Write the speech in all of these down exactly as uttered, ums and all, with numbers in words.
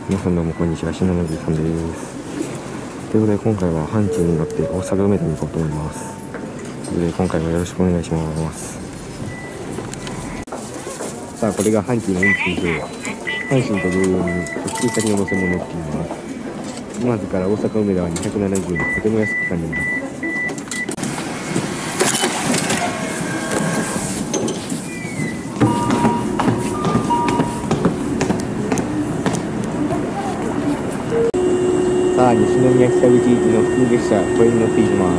皆さんどうもこんにちは、しなのじさんです。ということで今回は阪急に乗って大阪梅田に行こうと思います。ということで今回もよろしくお願いします。さあ、これが阪急の運賃表。阪神と同様に特急先の路線も載っています。沼津から大阪梅田はにひゃくななじゅうえんでとても安く感じます。さあ、西宮北口行きの普通列車、これに乗っていきます。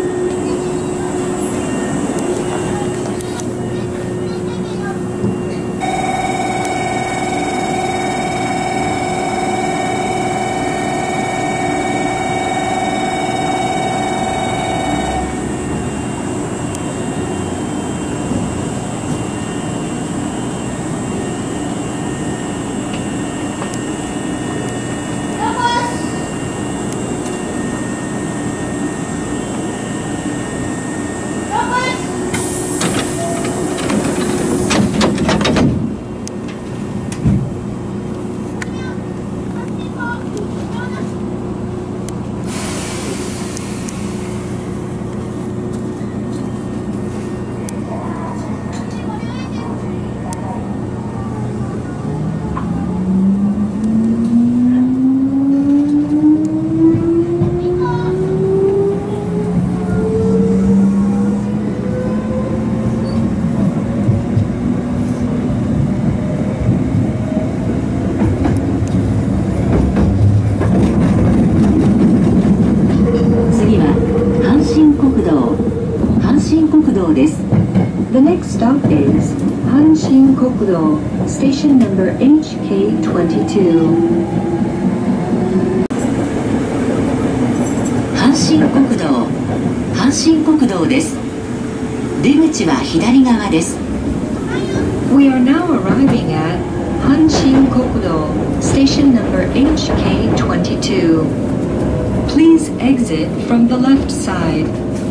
The next stop is 阪神国道 Station number エイチケーにじゅうに阪神国道阪神国道です。出口は左側です。 We are now arriving at 阪神国道 Station number エイチケーにじゅうに Please exit from the left side.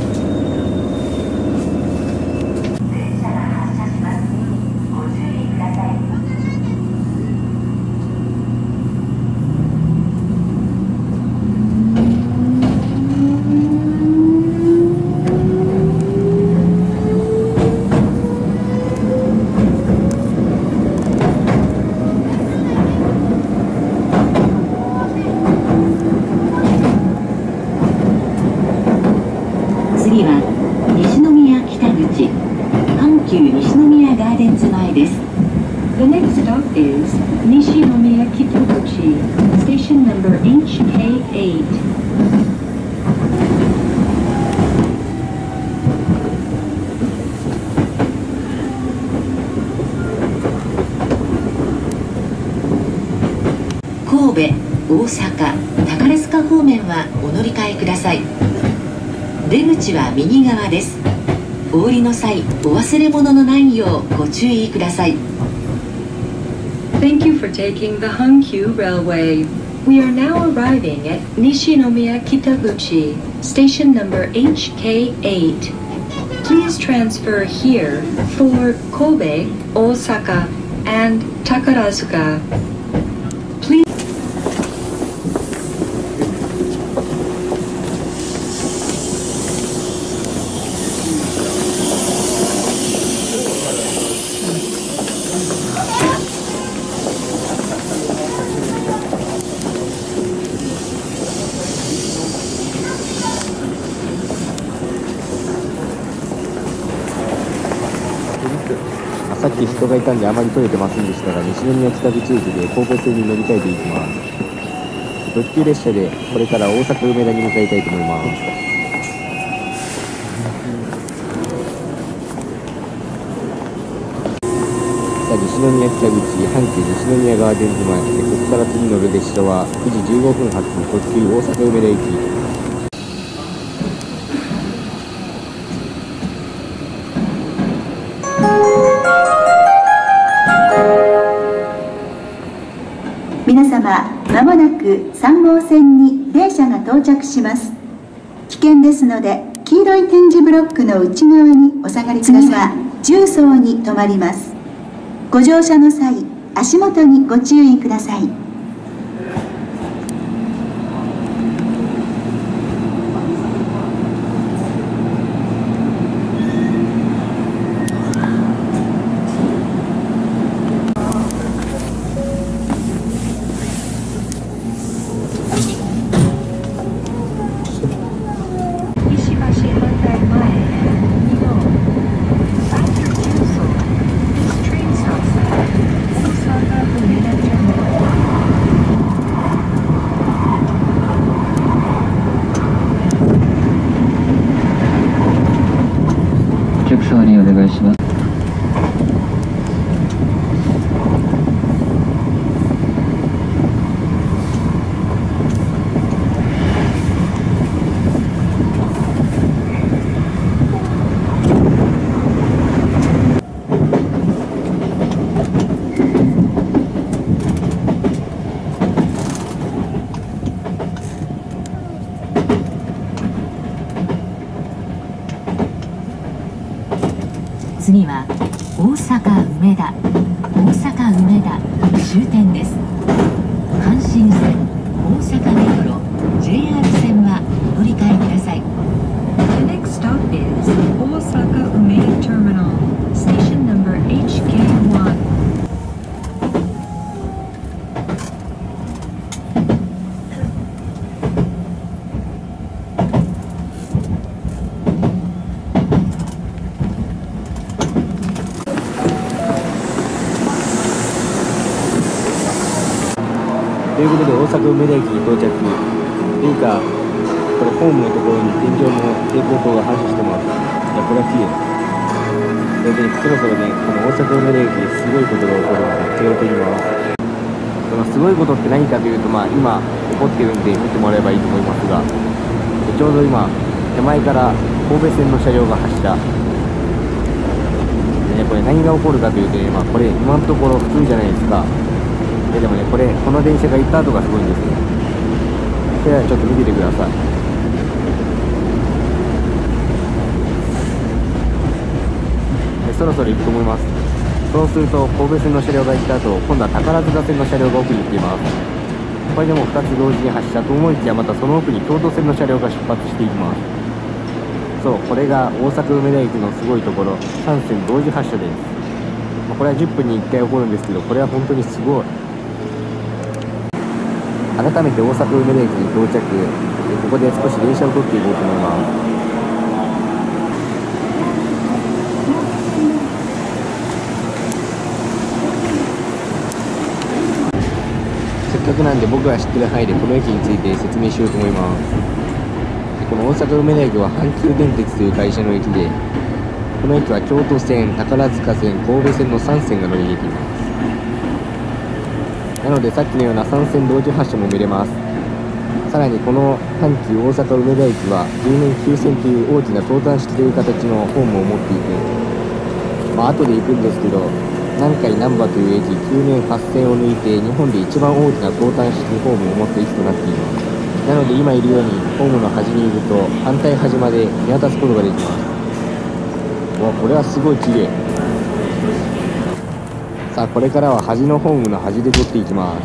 次は西宮北口阪急西宮ガーデンズ前です。 The next stop is 西宮北口 Station number エイチケーエイト. 神戸、大阪、宝塚方面はお乗り換えください。出口は右側です。お降りの際、お忘れ物のないようご注意ください。 Thank you for taking the Hankyu Railway. We are now arriving at Nishinomiya Kitaguchi, station numberエイチケーエイト. Please transfer here for Kobe, Osaka, and Takarazuka. Please. さっき人がいたんであまり撮れてませんでしたが、西宮北口駅で高校生に乗り換えていきます。特急列車でこれから大阪梅田に向かいたいと思います。さあ、西宮北口阪急西宮ガーデンズ前で、ここから次乗る列車はくじじゅうごふん発特急大阪梅田行き。 皆様、まもなくさんごうせんに電車が到着します。危険ですので、黄色い点字ブロックの内側にお下がりください。次は重曹に停まります。ご乗車の際、足元にご注意ください。 次は大阪梅田大阪梅田終点です。阪神線、大阪メトロ、ジェイアール 線はお乗り換えください。 The next stop is Osaka Umeda Terminal, station number エイチケーワン. ということで大阪梅田駅に到着。というか、これホームのところに天井の蛍光灯が反射してます。いや、これは綺麗。それで、そろそろね、この大阪梅田駅ですごいことが起こるので、手を取ります。そのすごいことって何かというと、まあ今起こってるんで見てもらえばいいと思いますが、でちょうど今、手前から神戸線の車両が発車。でね、これ何が起こるかというとね、まあこれ今のところ普通じゃないですか。ででもね、これ、この電車が行った後がすごいんですよ。それではちょっと見ててください。でそろそろ行くと思います。そうすると、神戸線の車両が行った後、今度は宝塚線の車両が奥に行っています。これでもふたつ同時に発車と思いきや、またその奥に京都線の車両が出発していきます。そう、これが大阪梅田駅のすごいところ、さん線同時発車です。まあ、これはじゅっぷんにいっかい起こるんですけど、これは本当にすごい。改めて大阪梅田駅に到着。ここで少し電車を取っていこうと思います。せっかくなんで僕が知ってる範囲でこの駅について説明しようと思います。でこの大阪梅田駅は阪急電鉄という会社の駅で、この駅は京都線、宝塚線、神戸線のさん線が乗り入れています。なのでさっきのようなさん線同時発車も見れます。さらにこの阪急大阪梅田駅はじゅうねんきゅう線という大きな投炭式という形のホームを持っていて、まあ後で行くんですけど、南海難波という駅きゅうねんはち線を抜いて日本で一番大きな投炭式ホームを持つ駅となっています。なので今いるようにホームの端にいると反対端まで見渡すことができます。わ、これはすごい綺麗。さあこれからは端のホームの端で撮っていきます。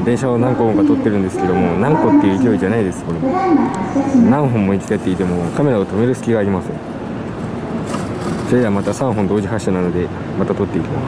の電車を何個もか撮ってるんですけども、何個っていう勢いじゃないです。これ何本も行き交っていてもカメラを止める隙がありません。それではまたさんぼん同時発射なので、また撮っていきます。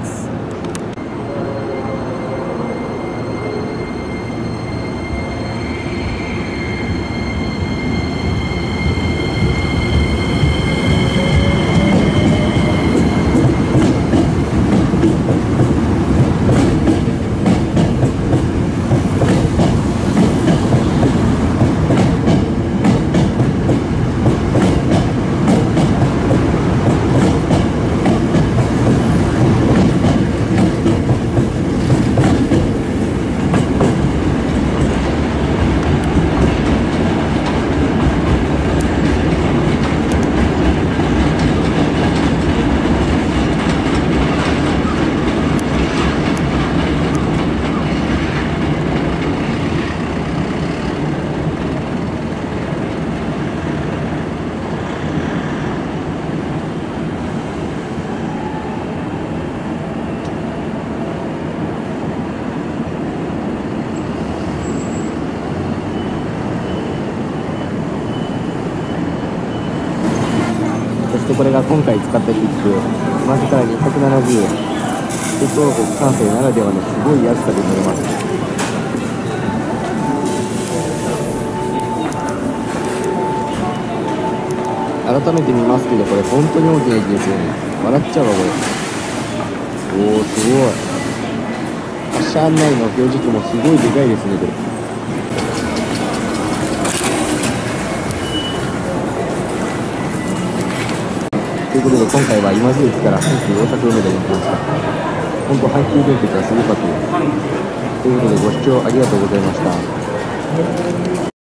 そしてこれが今回使った切符、まずからにひゃくななじゅうえん。鉄王国関西ならではのすごい安さで乗れます。改めて見ますけど、これ本当に大きな駅ですよね。笑っちゃうわこれ。おお、すごい。発車案内の表示器もすごいでかいですねこれ。ということで今回は今津駅から阪急大阪梅田に行きました。本当阪急電鉄はすごかったです。ということでご視聴ありがとうございました。